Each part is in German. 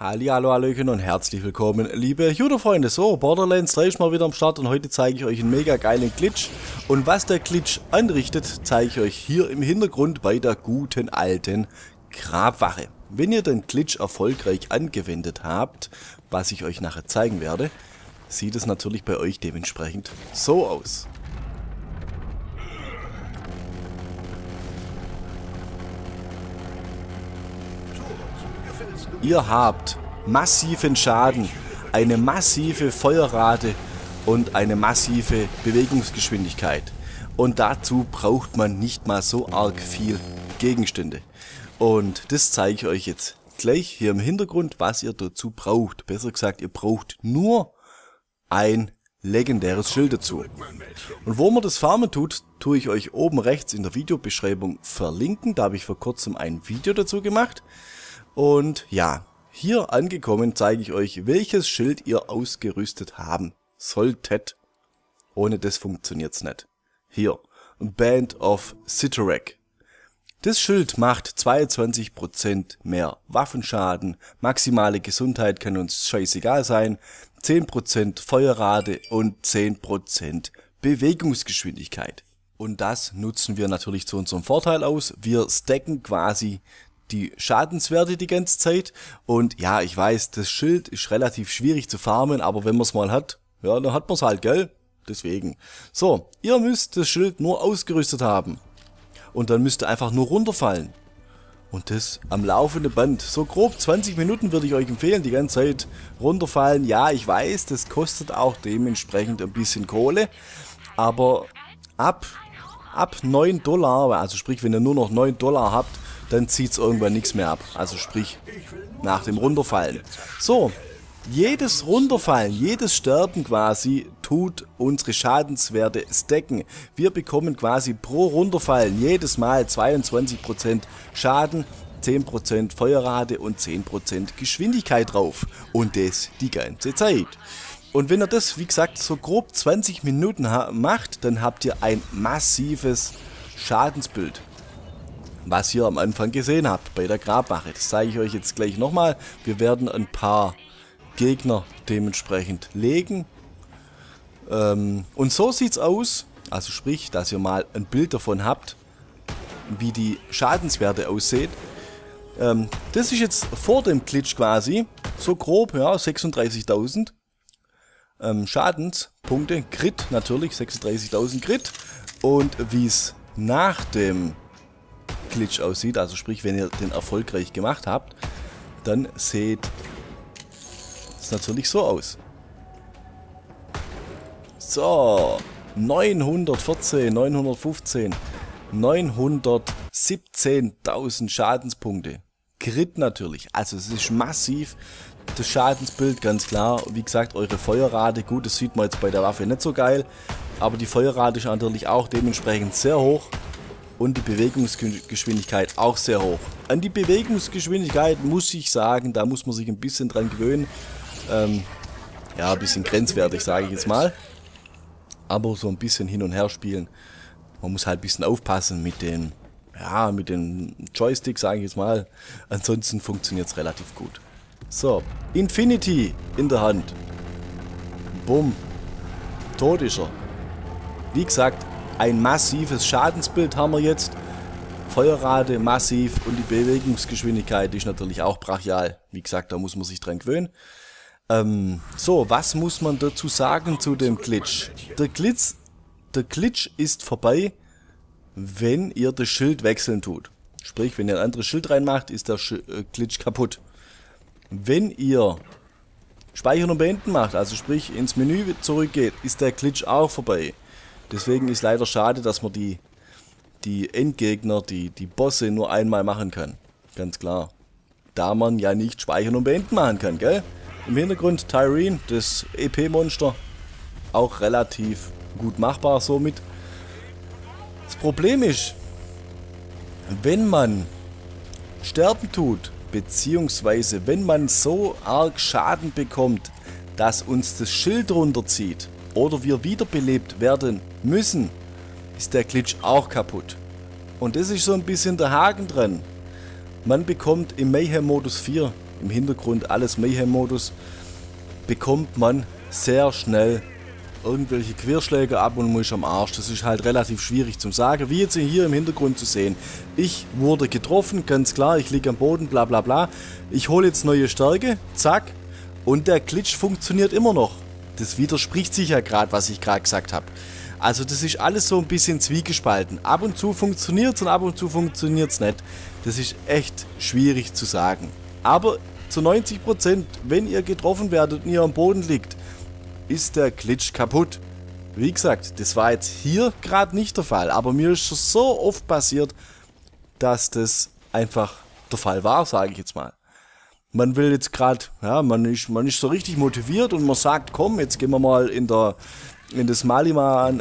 Hallihallo, Hallöchen und herzlich willkommen, liebe Judo-Freunde. So, Borderlands 3 ist mal wieder am Start und heute zeige ich euch einen mega geilen Glitch. Und was der Glitch anrichtet, zeige ich euch hier im Hintergrund bei der guten alten Grabwache. Wenn ihr den Glitch erfolgreich angewendet habt, was ich euch nachher zeigen werde, sieht es natürlich bei euch dementsprechend so aus. Ihr habt massiven Schaden, eine massive Feuerrate und eine massive Bewegungsgeschwindigkeit. Und dazu braucht man nicht mal so arg viel Gegenstände. Und das zeige ich euch jetzt gleich hier im Hintergrund, was ihr dazu braucht. Besser gesagt, ihr braucht nur ein legendäres Schild dazu. Und wo man das farmen tut, tue ich euch oben rechts in der Videobeschreibung verlinken. Da habe ich vor kurzem ein Video dazu gemacht. Und ja, hier angekommen zeige ich euch, welches Schild ihr ausgerüstet haben solltet. Ohne das funktioniert es nicht. Hier, Band of Cyttorak. Das Schild macht 22% mehr Waffenschaden, maximale Gesundheit kann uns scheißegal sein, 10% Feuerrate und 10% Bewegungsgeschwindigkeit. Und das nutzen wir natürlich zu unserem Vorteil aus. Wir stacken quasi die Schadenswerte die ganze Zeit. Und ja, ich weiß, das Schild ist relativ schwierig zu farmen, aber wenn man es mal hat, ja, dann hat man es halt, gell? Deswegen. So, ihr müsst das Schild nur ausgerüstet haben. Und dann müsst ihr einfach nur runterfallen. Und das am laufenden Band. So grob 20 Minuten würde ich euch empfehlen, die ganze Zeit runterfallen. Ja, ich weiß, das kostet auch dementsprechend ein bisschen Kohle. Aber ab $9, also sprich, wenn ihr nur noch $9 habt, dann zieht es irgendwann nichts mehr ab. Also sprich, nach dem Runterfallen. So, jedes Runterfallen, jedes Sterben quasi tut unsere Schadenswerte stacken. Wir bekommen quasi pro Runterfallen jedes Mal 22% Schaden, 10% Feuerrate und 10% Geschwindigkeit drauf. Und das die ganze Zeit. Und wenn ihr das, wie gesagt, so grob 20 Minuten macht, dann habt ihr ein massives Schadensbild. Was ihr am Anfang gesehen habt bei der Grabwache. Das zeige ich euch jetzt gleich nochmal. Wir werden ein paar Gegner dementsprechend legen. Und so sieht's aus. Also sprich, dass ihr mal ein Bild davon habt, wie die Schadenswerte aussehen. Das ist jetzt vor dem Glitch quasi. So grob, ja, 36.000 Schadenspunkte. Crit natürlich, 36.000 Crit. Und wie es nach dem Glitch aussieht, also sprich, wenn ihr den erfolgreich gemacht habt, dann sieht es natürlich so aus. So, 914, 915, 917.000 Schadenspunkte. Crit natürlich, also es ist massiv, das Schadensbild, ganz klar. Wie gesagt, eure Feuerrate, gut, das sieht man jetzt bei der Waffe nicht so geil, aber die Feuerrate ist natürlich auch dementsprechend sehr hoch. Und die Bewegungsgeschwindigkeit auch sehr hoch. An die Bewegungsgeschwindigkeit muss ich sagen, da muss man sich ein bisschen dran gewöhnen. Ja, ein bisschen grenzwertig, sage ich jetzt mal. Aber so ein bisschen hin und her spielen. Man muss halt ein bisschen aufpassen mit den, ja, mit den Joysticks, sage ich jetzt mal. Ansonsten funktioniert es relativ gut. So, Infinity in der Hand. Bumm. Tot ist er. Wie gesagt, ein massives Schadensbild haben wir jetzt. Feuerrate massiv und die Bewegungsgeschwindigkeit ist natürlich auch brachial. Wie gesagt, da muss man sich dran gewöhnen. So, was muss man dazu sagen zu dem Glitch? Der Glitch ist vorbei, wenn ihr das Schild wechseln tut. Sprich, wenn ihr ein anderes Schild reinmacht, ist der Glitch kaputt. Wenn ihr Speichern und Beenden macht, also sprich ins Menü zurückgeht, ist der Glitch auch vorbei. Deswegen ist leider schade, dass man die Endgegner, die Bosse nur einmal machen kann. Ganz klar. Da man ja nicht speichern und beenden machen kann, gell? Im Hintergrund Tyreen, das EP-Monster. Auch relativ gut machbar somit. Das Problem ist, wenn man sterben tut, beziehungsweise wenn man so arg Schaden bekommt, dass uns das Schild runterzieht, oder wir wiederbelebt werden müssen, ist der Glitch auch kaputt. Und das ist so ein bisschen der Haken dran. Man bekommt im Mayhem Modus 4 im Hintergrund alles Mayhem-Modus, bekommt man sehr schnell irgendwelche Querschläge ab und muss am Arsch. Das ist halt relativ schwierig zum sagen, wie jetzt hier im Hintergrund zu sehen. Ich wurde getroffen, ganz klar, ich liege am Boden, bla bla bla. Ich hole jetzt neue Stärke, zack, und der Glitch funktioniert immer noch. Das widerspricht sich ja gerade, was ich gerade gesagt habe. Also das ist alles so ein bisschen zwiegespalten. Ab und zu funktioniert es und ab und zu funktioniert es nicht. Das ist echt schwierig zu sagen. Aber zu 90%, wenn ihr getroffen werdet und ihr am Boden liegt, ist der Glitch kaputt. Wie gesagt, das war jetzt hier gerade nicht der Fall, aber mir ist schon so oft passiert, dass das einfach der Fall war, sage ich jetzt mal. Man will jetzt gerade, ja, man ist so richtig motiviert und man sagt, komm, jetzt gehen wir mal in das Maliwan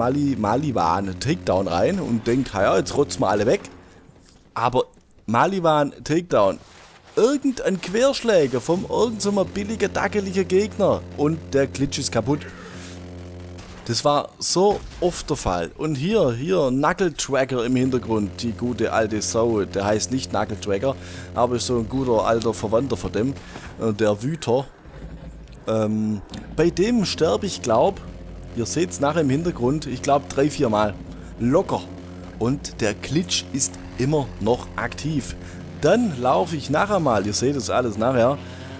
Takedown rein und denkt, ja, jetzt rotzen wir alle weg. Aber Maliwan Takedown, irgendein Querschläger von irgendeinem billiger, dackeliger Gegner und der Glitch ist kaputt. Das war so oft der Fall. Und hier, Knuckle Tracker im Hintergrund, die gute alte Sau, der heißt nicht Knuckle Tracker, aber ist so ein guter alter Verwandter von dem, der Wüter. Bei dem sterbe ich, glaube, ihr seht es nachher im Hintergrund, ich glaube 3-4 Mal. Locker. Und der Glitch ist immer noch aktiv. Dann laufe ich nachher mal, ihr seht das alles nachher,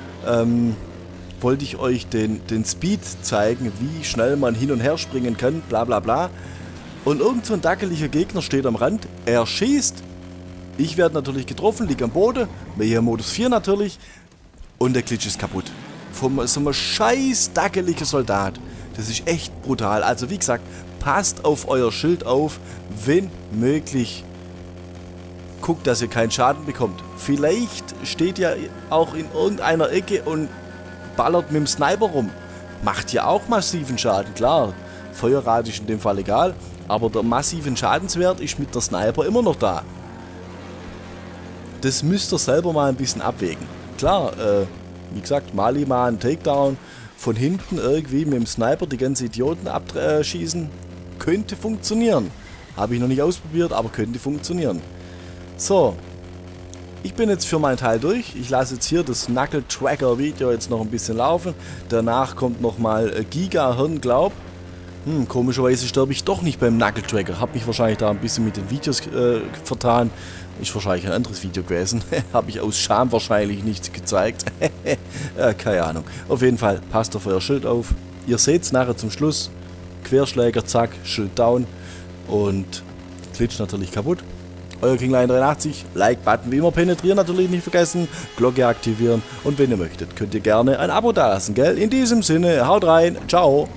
wollte ich euch den Speed zeigen, wie schnell man hin und her springen kann, bla bla bla. Und irgend so ein dackeliger Gegner steht am Rand, er schießt. Ich werde natürlich getroffen, liege am Boden, hier Modus 4 natürlich. Und der Glitch ist kaputt. Von so einem scheiß dackeligen Soldat. Das ist echt brutal. Also wie gesagt, passt auf euer Schild auf, wenn möglich. Guckt, dass ihr keinen Schaden bekommt. Vielleicht steht ihr auch in irgendeiner Ecke und ballert mit dem Sniper rum. Macht ja auch massiven Schaden, klar. Feuerrate ist in dem Fall egal, aber der massiven Schadenswert ist mit der Sniper immer noch da. Das müsst ihr selber mal ein bisschen abwägen. Klar, wie gesagt, Maliwan Takedown, von hinten irgendwie mit dem Sniper die ganzen Idioten abschießen, könnte funktionieren. Habe ich noch nicht ausprobiert, aber könnte funktionieren. So, ich bin jetzt für meinen Teil durch. Ich lasse jetzt hier das Knuckle Tracker Video jetzt noch ein bisschen laufen. Danach kommt nochmal Giga Hirn, glaub. Komischerweise sterbe ich doch nicht beim Knuckle Tracker. Hab mich wahrscheinlich da ein bisschen mit den Videos vertan. Ist wahrscheinlich ein anderes Video gewesen. Habe ich aus Scham wahrscheinlich nicht gezeigt. Keine Ahnung. Auf jeden Fall, passt auf euer Schild auf. Ihr seht es nachher zum Schluss. Querschläger, zack, Schild down. Und Glitch natürlich kaputt. Euer Kingline83, Like-Button wie immer penetrieren natürlich nicht vergessen, Glocke aktivieren und wenn ihr möchtet, könnt ihr gerne ein Abo dalassen, gell? In diesem Sinne, haut rein, ciao!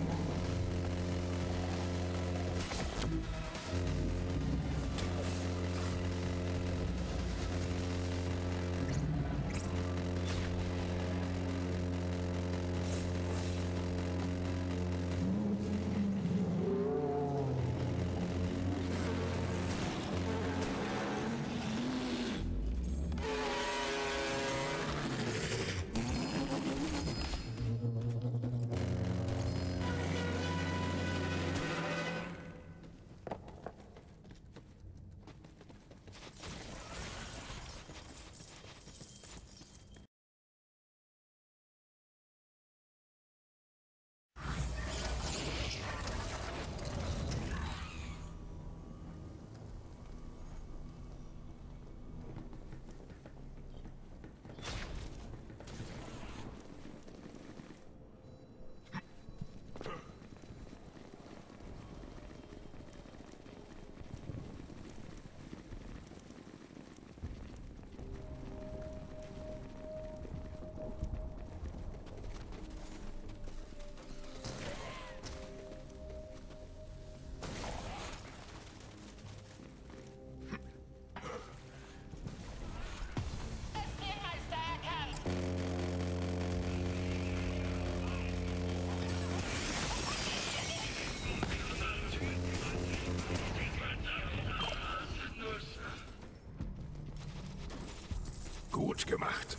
Gut gemacht.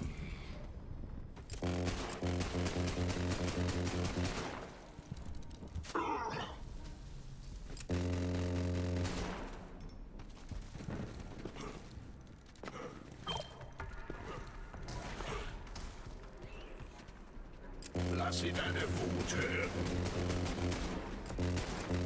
Lass sie deine Wut hören.